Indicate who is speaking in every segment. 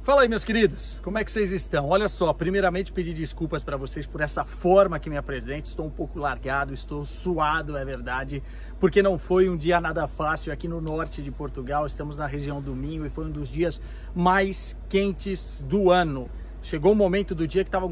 Speaker 1: Fala aí, meus queridos, como é que vocês estão? Olha só, primeiramente pedir desculpas para vocês por essa forma que me apresento. Estou um pouco largado, estou suado, é verdade, porque não foi um dia nada fácil aqui no norte de Portugal. Estamos na região do Minho e foi um dos dias mais quentes do ano. Chegou o momento do dia que estavam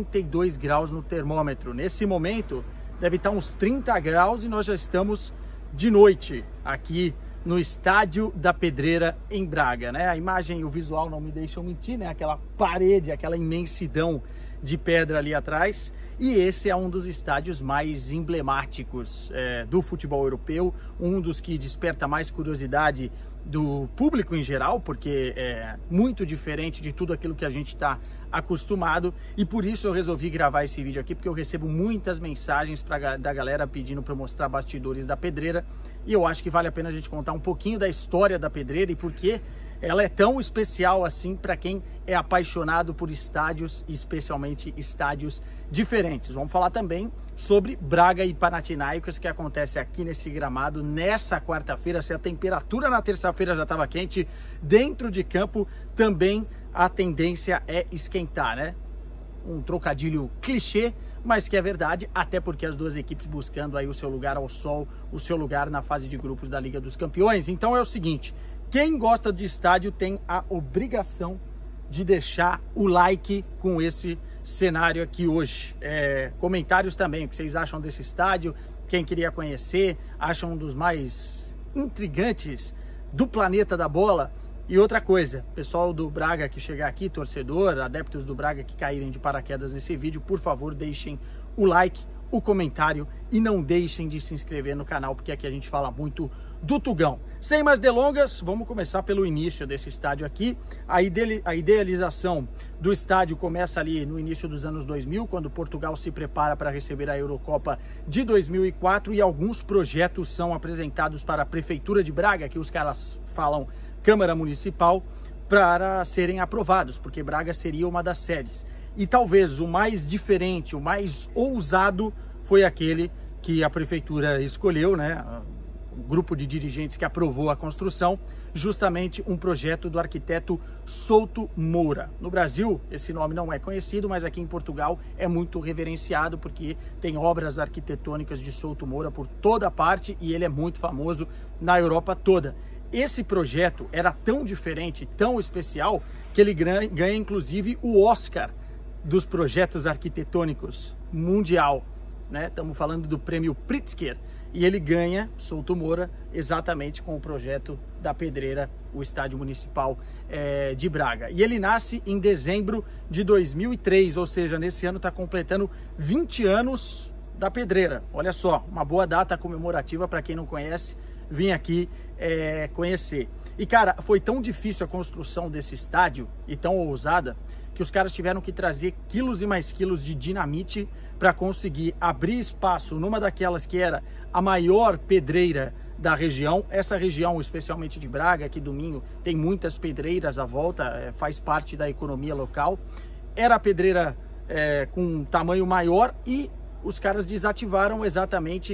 Speaker 1: 42 graus no termômetro. Nesse momento deve estar uns 30 graus e nós já estamos de noite aqui no Estádio da Pedreira, em Braga, né? A imagem e o visual não me deixam mentir, né? Aquela parede, aquela imensidão de pedra ali atrás. E esse é um dos estádios mais emblemáticos do futebol europeu, um dos que desperta mais curiosidade do público em geral, porque é muito diferente de tudo aquilo que a gente está acostumado, e por isso eu resolvi gravar esse vídeo aqui, porque eu recebo muitas mensagens da galera pedindo para eu mostrar bastidores da Pedreira, e eu acho que vale a pena a gente contar um pouquinho da história da Pedreira e por que ela é tão especial assim para quem é apaixonado por estádios, especialmente estádios diferentes. Vamos falar também sobre Braga e Panathinaikos, que acontece aqui nesse gramado nessa quarta-feira. Se a temperatura na terça-feira já estava quente, dentro de campo também a tendência é esquentar, né? Um trocadilho clichê, mas que é verdade, até porque as duas equipes buscando aí o seu lugar ao sol, o seu lugar na fase de grupos da Liga dos Campeões. Então é o seguinte, quem gosta de estádio tem a obrigação de deixar o like com esse cenário aqui hoje. Comentários também, o que vocês acham desse estádio, quem queria conhecer, acham um dos mais intrigantes do planeta da bola. E outra coisa, pessoal do Braga que chegar aqui, torcedor, adeptos do Braga que caírem de paraquedas nesse vídeo, por favor, deixem o like, o comentário e não deixem de se inscrever no canal, porque aqui a gente fala muito do Tugão. Sem mais delongas, vamos começar pelo início desse estádio aqui. A idealização do estádio começa ali no início dos anos 2000, quando Portugal se prepara para receber a Eurocopa de 2004, e alguns projetos são apresentados para a Prefeitura de Braga, que os caras falam Câmara Municipal, para serem aprovados, porque Braga seria uma das sedes. E talvez o mais diferente, o mais ousado foi aquele que a prefeitura escolheu, né? O grupo de dirigentes que aprovou a construção, justamente um projeto do arquiteto Souto Moura. No Brasil, esse nome não é conhecido, mas aqui em Portugal é muito reverenciado, porque tem obras arquitetônicas de Souto Moura por toda parte e ele é muito famoso na Europa toda. Esse projeto era tão diferente, tão especial, que ele ganha inclusive o Oscar dos projetos arquitetônicos mundial, né? Estamos falando do prêmio Pritzker, e ele ganha, Souto Moura, exatamente com o projeto da Pedreira, o estádio municipal de Braga. E ele nasce em dezembro de 2003, ou seja, nesse ano está completando 20 anos da Pedreira. Olha só, uma boa data comemorativa para quem não conhece, vim aqui conhecer. E cara, foi tão difícil a construção desse estádio e tão ousada que os caras tiveram que trazer quilos e mais quilos de dinamite para conseguir abrir espaço numa daquelas que era a maior pedreira da região. Essa região, especialmente de Braga, aqui do Minho, tem muitas pedreiras à volta, faz parte da economia local. Era a pedreira com um tamanho maior e os caras desativaram exatamente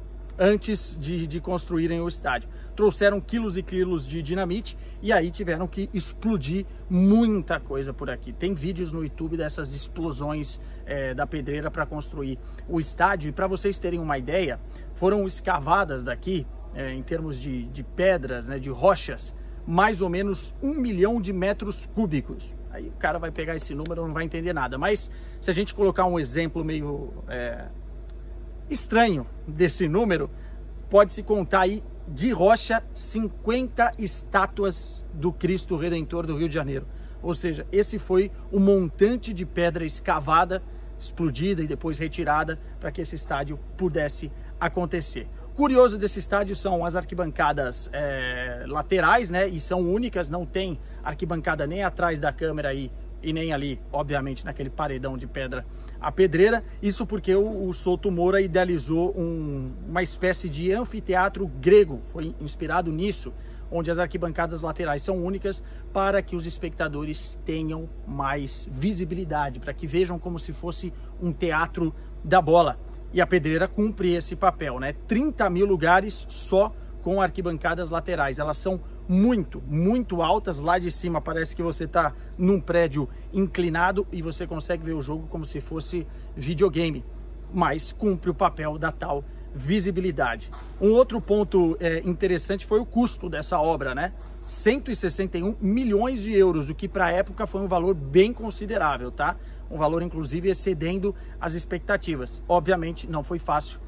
Speaker 1: antes de construírem o estádio. Trouxeram quilos e quilos de dinamite e aí tiveram que explodir muita coisa por aqui. Tem vídeos no YouTube dessas explosões da pedreira para construir o estádio. E para vocês terem uma ideia, foram escavadas daqui, em termos de pedras, né, de rochas, mais ou menos 1 milhão de metros cúbicos. Aí o cara vai pegar esse número e não vai entender nada. Mas se a gente colocar um exemplo meio estranho desse número, pode-se contar aí de rocha 50 estátuas do Cristo Redentor do Rio de Janeiro. Ou seja, esse foi o montante de pedra escavada, explodida e depois retirada para que esse estádio pudesse acontecer. Curioso desse estádio são as arquibancadas laterais, né? E são únicas, não tem arquibancada nem atrás da câmera aí e nem ali, obviamente, naquele paredão de pedra a pedreira. Isso porque o Souto Moura idealizou uma espécie de anfiteatro grego, foi inspirado nisso, onde as arquibancadas laterais são únicas para que os espectadores tenham mais visibilidade, para que vejam como se fosse um teatro da bola. E a Pedreira cumpre esse papel, né? 30 mil lugares só com arquibancadas laterais. Elas são muito altas. Lá de cima parece que você está num prédio inclinado e você consegue ver o jogo como se fosse videogame, mas cumpre o papel da tal visibilidade. Um outro ponto interessante foi o custo dessa obra, né? 161 milhões de euros, o que para a época foi um valor bem considerável, tá? Um valor inclusive excedendo as expectativas. Obviamente não foi fácil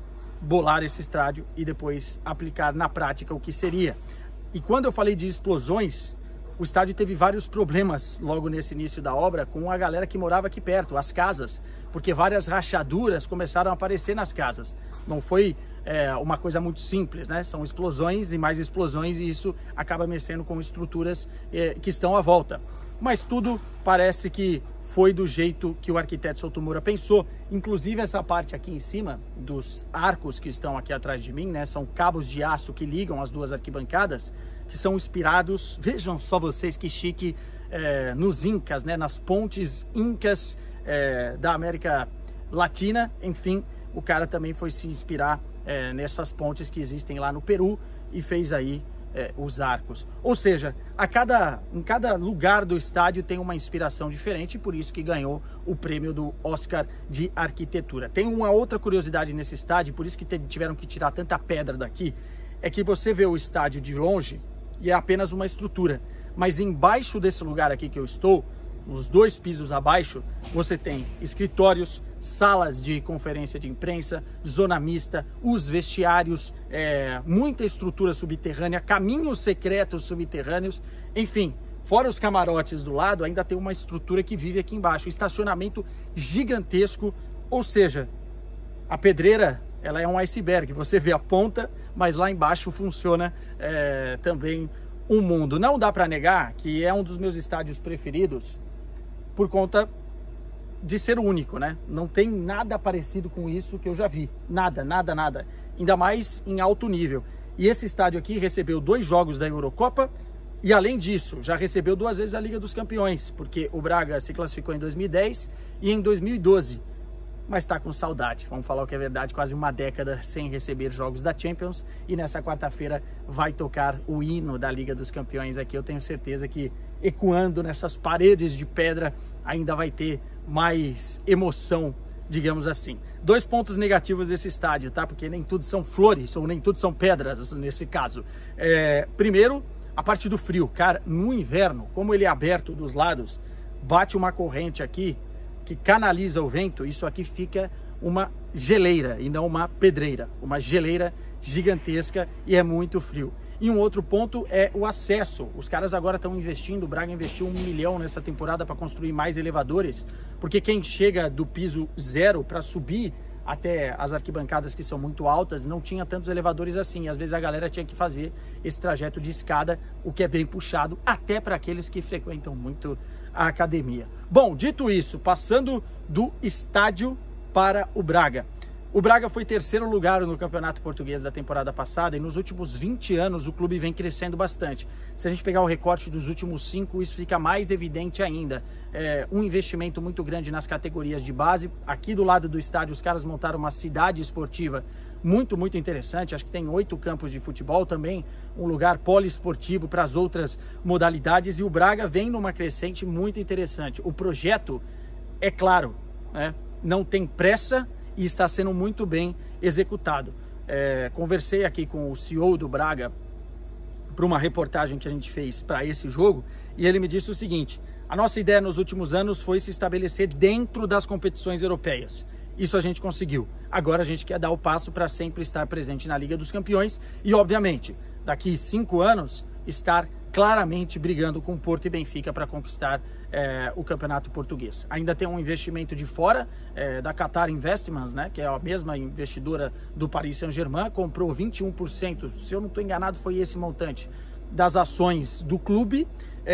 Speaker 1: bolar esse estádio e depois aplicar na prática o que seria. E quando eu falei de explosões, o estádio teve vários problemas logo nesse início da obra com a galera que morava aqui perto, as casas, porque várias rachaduras começaram a aparecer nas casas. Não foi uma coisa muito simples, né? São explosões e mais explosões e isso acaba mexendo com estruturas que estão à volta. Mas tudo parece que foi do jeito que o arquiteto Sotomura pensou. Inclusive essa parte aqui em cima dos arcos que estão aqui atrás de mim, né? São cabos de aço que ligam as duas arquibancadas, que são inspirados, vejam só vocês que chique, nos incas, né? Nas pontes incas da América Latina. Enfim, o cara também foi se inspirar nessas pontes que existem lá no Peru e fez aí os arcos. Ou seja, em cada lugar do estádio tem uma inspiração diferente, por isso que ganhou o prêmio do Oscar de arquitetura. Tem uma outra curiosidade nesse estádio, por isso que tiveram que tirar tanta pedra daqui, é que você vê o estádio de longe e é apenas uma estrutura, mas embaixo desse lugar aqui que eu estou, os 2 pisos abaixo, você tem escritórios, salas de conferência de imprensa, zona mista, os vestiários, muita estrutura subterrânea, caminhos secretos subterrâneos, enfim, fora os camarotes do lado, ainda tem uma estrutura que vive aqui embaixo, estacionamento gigantesco, ou seja, a pedreira, ela é um iceberg, você vê a ponta, mas lá embaixo funciona também um mundo. Não dá para negar que é um dos meus estádios preferidos, por conta de ser único, né? Não tem nada parecido com isso que eu já vi. Nada. Ainda mais em alto nível. E esse estádio aqui recebeu 2 jogos da Eurocopa e, além disso, já recebeu 2 vezes a Liga dos Campeões, porque o Braga se classificou em 2010 e em 2012. Mas tá com saudade, vamos falar o que é verdade, quase uma década sem receber jogos da Champions, e nessa quarta-feira vai tocar o hino da Liga dos Campeões aqui. Eu tenho certeza que ecoando nessas paredes de pedra ainda vai ter mais emoção, digamos assim. 2 pontos negativos desse estádio, tá? Porque nem tudo são flores, ou nem tudo são pedras nesse caso. Primeiro, a parte do frio. Cara, no inverno, como ele é aberto dos lados, bate uma corrente aqui que canaliza o vento, isso aqui fica uma geleira e não uma pedreira, uma geleira gigantesca e é muito frio. E um outro ponto é o acesso. Os caras agora estão investindo, o Braga investiu 1 milhão nessa temporada para construir mais elevadores, porque quem chega do piso 0 para subir até as arquibancadas que são muito altas, não tinha tantos elevadores assim, às vezes a galera tinha que fazer esse trajeto de escada, o que é bem puxado, até para aqueles que frequentam muito a academia. Bom, dito isso, passando do estádio para o Braga. O Braga foi 3º lugar no Campeonato Português da temporada passada e nos últimos 20 anos o clube vem crescendo bastante. Se a gente pegar o recorte dos últimos 5, isso fica mais evidente ainda. Um investimento muito grande nas categorias de base. Aqui do lado do estádio os caras montaram uma cidade esportiva muito interessante. Acho que tem 8 campos de futebol também, um lugar poliesportivo para as outras modalidades, e o Braga vem numa crescente muito interessante. O projeto é claro, né? Não tem pressa e está sendo muito bem executado. Conversei aqui com o CEO do Braga para uma reportagem que a gente fez para esse jogo, e ele me disse o seguinte: a nossa ideia nos últimos anos foi se estabelecer dentro das competições europeias. Isso a gente conseguiu. Agora a gente quer dar o passo para sempre estar presente na Liga dos Campeões e, obviamente, daqui 5 anos, estar claramente brigando com Porto e Benfica para conquistar o Campeonato Português. Ainda tem um investimento de fora, da Qatar Investments, né, que é a mesma investidora do Paris Saint-Germain, comprou 21%, se eu não estou enganado foi esse montante, das ações do clube,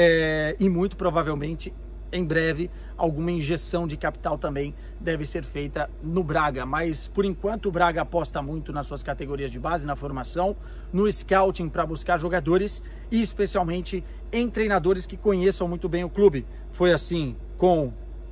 Speaker 1: e muito provavelmente em breve alguma injeção de capital também deve ser feita no Braga, mas por enquanto o Braga aposta muito nas suas categorias de base, na formação, no scouting para buscar jogadores e especialmente em treinadores que conheçam muito bem o clube. Foi assim com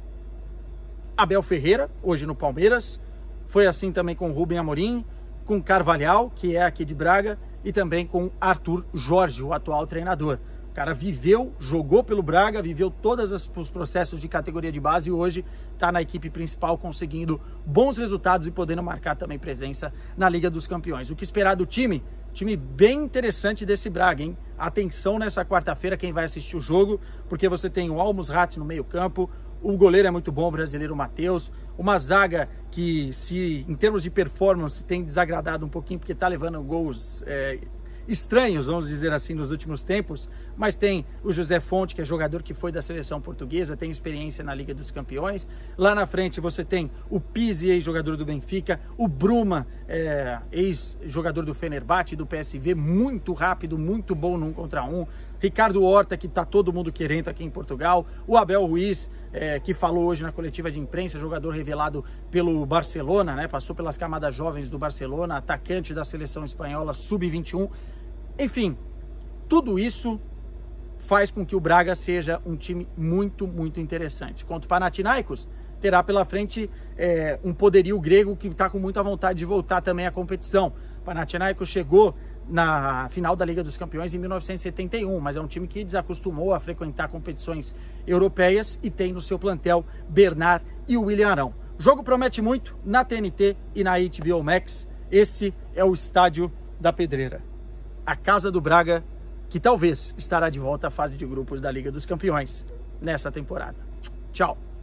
Speaker 1: Abel Ferreira, hoje no Palmeiras, foi assim também com Rubem Amorim, com Carvalhal, que é aqui de Braga, e também com Arthur Jorge, o atual treinador. O cara viveu, jogou pelo Braga, viveu todos os processos de categoria de base e hoje está na equipe principal conseguindo bons resultados e podendo marcar também presença na Liga dos Campeões. O que esperar do time? Time bem interessante desse Braga, hein? Atenção nessa quarta-feira quem vai assistir o jogo, porque você tem o Al Musrati no meio campo, o goleiro é muito bom, o brasileiro Matheus, uma zaga que, se em termos de performance, tem desagradado um pouquinho, porque está levando gols estranhos, vamos dizer assim, nos últimos tempos, mas tem o José Fonte, que é jogador que foi da seleção portuguesa, tem experiência na Liga dos Campeões. Lá na frente você tem o Pizzi, ex-jogador do Benfica, o Bruma, ex-jogador do Fenerbahçe, do PSV, muito rápido, muito bom no 1 contra 1. Ricardo Horta, que tá todo mundo querendo aqui em Portugal. O Abel Ruiz, que falou hoje na coletiva de imprensa, jogador revelado pelo Barcelona, né? Passou pelas camadas jovens do Barcelona, atacante da seleção espanhola sub-21. Enfim, tudo isso faz com que o Braga seja um time muito, muito interessante. Quanto o Panathinaikos, terá pela frente um poderio grego que está com muita vontade de voltar também à competição. O Panathinaikos chegou na final da Liga dos Campeões em 1971, mas é um time que desacostumou a frequentar competições europeias e tem no seu plantel Bernard e o William Arão. O jogo promete muito na TNT e na HBO Max. Esse é o Estádio da Pedreira, a casa do Braga, que talvez estará de volta à fase de grupos da Liga dos Campeões nessa temporada. Tchau!